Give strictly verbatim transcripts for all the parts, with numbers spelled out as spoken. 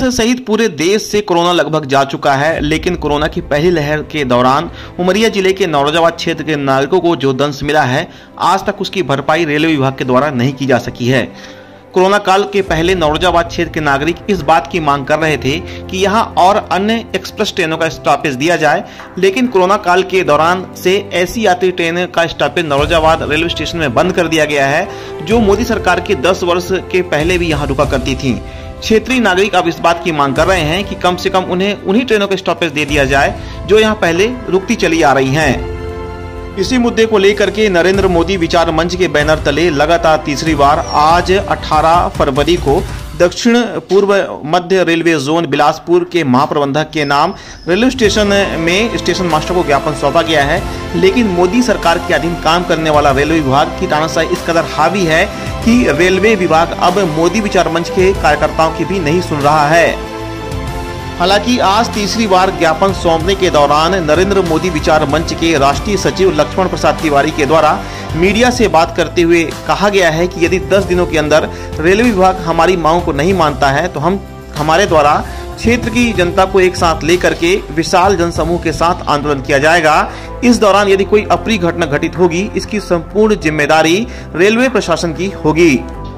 सहित पूरे देश से कोरोना लगभग जा चुका है, लेकिन कोरोना की पहली लहर के दौरान उमरिया जिले के नौरोजाबाद क्षेत्र के नागरिकों को जो दंश मिला है, आज तक उसकी भरपाई रेलवे विभाग के द्वारा नहीं की जा सकी है। कोरोना काल के पहले नौरोजाबाद क्षेत्र के नागरिक इस बात की मांग कर रहे थे कि यहां और अन्य एक्सप्रेस ट्रेनों का स्टॉपेज दिया जाए, लेकिन कोरोना काल के दौरान से ऐसी यात्री ट्रेन का स्टॉपेज नौरोजाबाद रेलवे स्टेशन में बंद कर दिया गया है, जो मोदी सरकार के दस वर्ष के पहले भी यहां रुका करती थी। क्षेत्रीय नागरिक अब इस बात की मांग कर रहे हैं कि कम से कम उन्हें उन्हीं ट्रेनों का स्टॉपेज दे दिया जाए जो यहां पहले रुकती चली आ रही हैं। इसी मुद्दे को लेकर के नरेंद्र मोदी विचार मंच के बैनर तले लगातार तीसरी बार आज अठारह फरवरी को दक्षिण पूर्व मध्य रेलवे जोन बिलासपुर के महाप्रबंधक के नाम रेलवे स्टेशन में स्टेशन मास्टर को ज्ञापन सौंपा गया है, लेकिन मोदी सरकार के अधीन काम करने वाला रेलवे विभाग की तानाशाही इस कदर हावी है कि रेलवे विभाग अब मोदी विचार मंच के कार्यकर्ताओं की भी नहीं सुन रहा है। हालांकि आज तीसरी बार ज्ञापन सौंपने के दौरान नरेंद्र मोदी विचार मंच के राष्ट्रीय सचिव लक्ष्मण प्रसाद तिवारी के द्वारा मीडिया से बात करते हुए कहा गया है कि यदि दस दिनों के अंदर रेलवे विभाग हमारी मांगों को नहीं मानता है तो हम हमारे द्वारा क्षेत्र की जनता को एक साथ लेकर के विशाल जनसमूह के साथ आंदोलन किया जाएगा। इस दौरान यदि कोई अप्रिय घटना घटित होगी, इसकी संपूर्ण जिम्मेदारी रेलवे प्रशासन की होगी।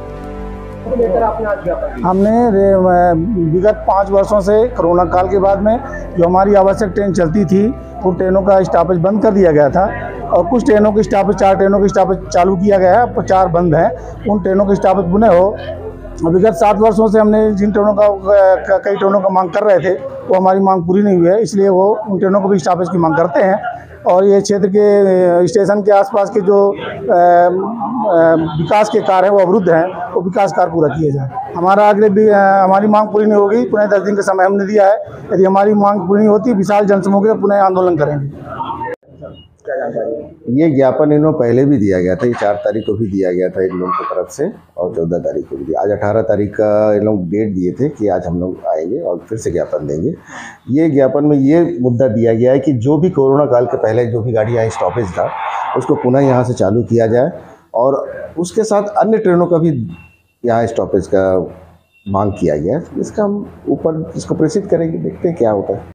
हमने विगत पाँच वर्षों से कोरोना काल के बाद में जो हमारी आवश्यक ट्रेन चलती थी, उन ट्रेनों का स्टॉपेज बंद कर दिया गया था और कुछ ट्रेनों की स्टॉपेज चार ट्रेनों की स्टॉपेज चालू किया गया है, चार बंद हैं। उन ट्रेनों की स्टॉपेज पुनः हो। विगत सात वर्षों से हमने जिन ट्रेनों का कई ट्रेनों का मांग कर रहे थे, वो हमारी मांग पूरी नहीं हुई है, इसलिए वो उन ट्रेनों को भी स्टॉपेज की मांग करते हैं। और ये क्षेत्र के स्टेशन के आसपास के जो विकास के कार्य हैं वो अवरुद्ध हैं, वो विकास कार्य पूरा किए जाए। हमारा अगले भी हमारी मांग पूरी नहीं होगी, पुनः दस दिन का समय हमने दिया है। यदि हमारी मांग पूरी नहीं होती, विशाल जनसमूह के पुनः आंदोलन करेंगे। ये ज्ञापन इन्हों पहले भी दिया गया था, ये चार तारीख को भी दिया गया था इन लोगों की तरफ से और चौदह तारीख को भी दिया। आज अठारह तारीख का इन लोग डेट दिए थे कि आज हम लोग आएंगे और फिर से ज्ञापन देंगे। ये ज्ञापन में ये मुद्दा दिया गया है कि जो भी कोरोना काल के पहले जो भी गाड़ी यहाँ स्टॉपेज था, उसको पुनः यहाँ से चालू किया जाए और उसके साथ अन्य ट्रेनों का भी यहाँ स्टॉपेज का मांग किया गया है। इसका हम ऊपर इसको प्रेषित करेंगे, देखते हैं क्या होता है।